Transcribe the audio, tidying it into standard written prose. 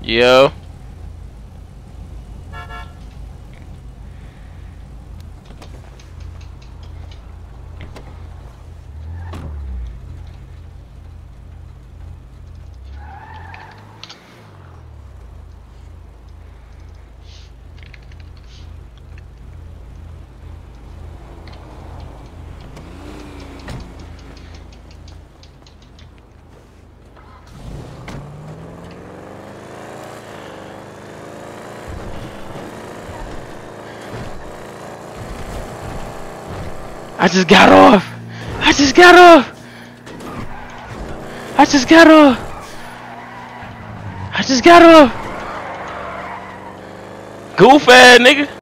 Yo. I just got off. I just got off. I just got off. I just got off. Goof ass nigga.